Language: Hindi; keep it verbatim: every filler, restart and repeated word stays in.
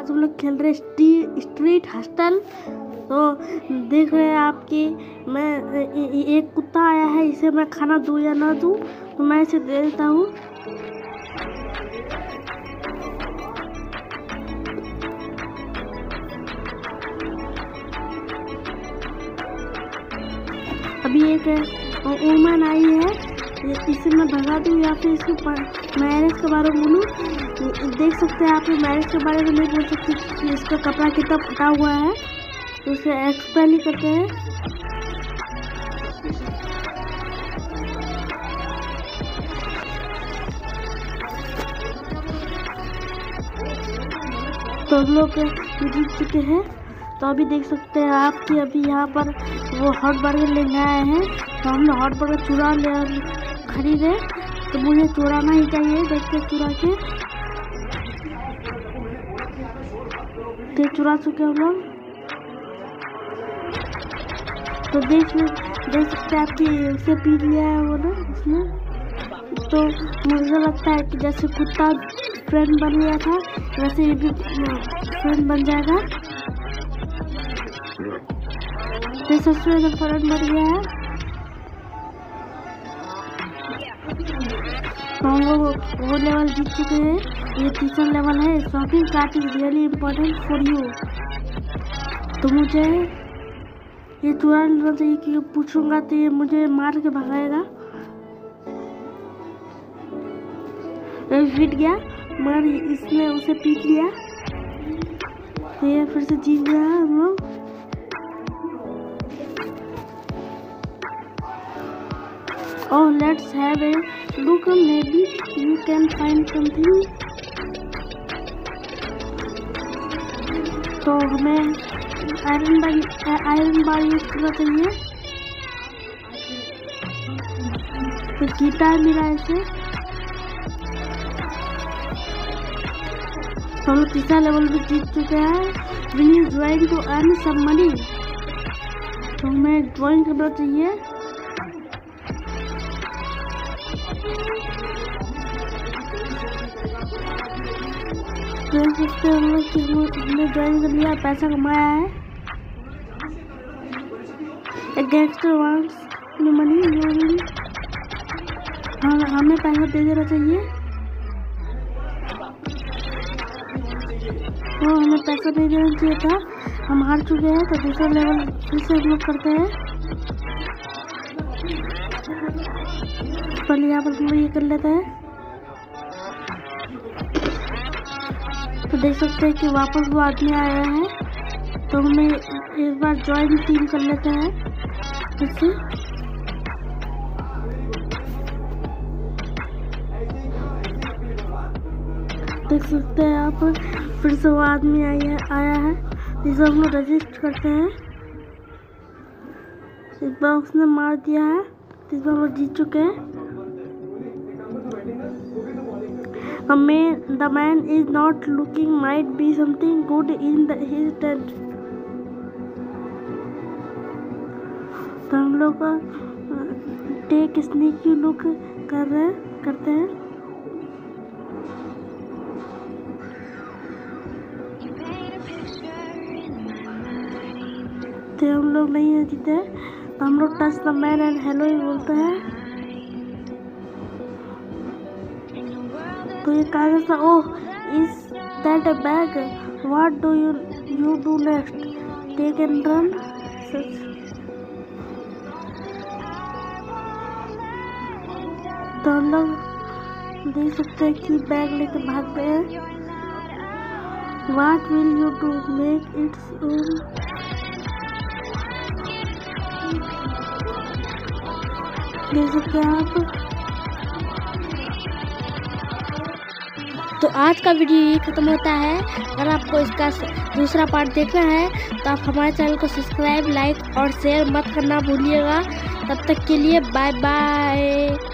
आज हम लोग खेल रहे स्ट्री, स्ट्रीट हस्टल। तो देख रहे हैं आपकी मैं एक कुत्ता आया है, इसे मैं खाना दूँ या ना दूँ, तो मैं इसे दे देता हूँ। अभी एक वुमन आई है, इसे मैं भगा दूँ या फिर इसके मैरिज के बारे में बोलूँ। देख सकते हैं आप मैरिज के बारे में नहीं बोल सकते कि इसका कपड़ा कितना फटा हुआ है, तो उसे एक्सप्लेन ही करते हैं। तो हम लोग जीत चुके हैं। तो अभी देख सकते हैं आप कि अभी यहाँ पर वो हॉट बर्गर लेने आए हैं, तो हमने हॉट बर्गर चुरा ले खरीदे, तो मुझे चुराना ही चाहिए। देखते चुरा के तो चुरा चुके हम लोग। तो देख देख सकते हैं आपकी उसे पी लिया है वो ना उसने। तो मुझे लगता है कि जैसे कुत्ता फ्रेंड बन गया था वैसे ये भी फ्रेंड बन जाएगा। तो सबसे फ्रेंड बन गया है। तो हम लोग वो लेवल जीत चुके हैं, ये तीसरा लेवल है। Shopping cart is really important for you. तो मुझे ये चुरा लेना चाहिए कि पूछूंगा तो ये मुझे मार के भगाएगा। फिट गया मगर इसने उसे पीट लिया, तो ये फिर से जीत गया है हम लोग। Oh, let's have a look. Maybe you can find something. तो हमें iron bar iron bar use करना चाहिए। तो गिटार मिला इसे। तो हम लोग तीसरा लेवल भी जीत चुके हैं। Will you join to earn some money? तो हमें ड्राइंग करना चाहिए। देख सकते हैं हम लोग कि हमने ड्राइंग कर लिया, पैसा कमाया है। एक गैंगस्टर वांट्स मनी, हाँ हमें पैसा दे देना चाहिए। तो हमें पैसा दे देना चाहिए था, हम हार चुके हैं। तो दूसरा लेवल फिर से हम लोग करते हैं। पहले यहाँ पर हम लोग ये कर लेते हैं। तो देख सकते हैं कि वापस वो आदमी आया है, तो हमें एक बार ज्वाइन टीम कर लेते हैं फिर से। देख सकते हैं आप फिर से वो आदमी आया है आया है जिसे हम लोग रजिस्टर करते हैं। इस बार उसने मार दिया है, इस बार हम लोग जीत चुके हैं। A man, the man is not looking, might be something good in the, his tent. तो हम लोग टेक स्नीकी लुक कर रहे करते हैं। तो हम लोग नहीं जीते, तो हम लोग touch the man and hello ही बोलते हैं। तो ये कागज था। Oh, is that a bag? What do you you do next? Take and run. तो हम लोग देख सकते हैं कि बैग लेके भाग गए हैं। What will you do? Make its own. देख सकते हैं आप। तो आज का वीडियो ये खत्म होता है। अगर आपको इसका दूसरा पार्ट देखना है तो आप हमारे चैनल को सब्सक्राइब, लाइक और शेयर मत करना भूलिएगा। तब तक के लिए बाय बाय।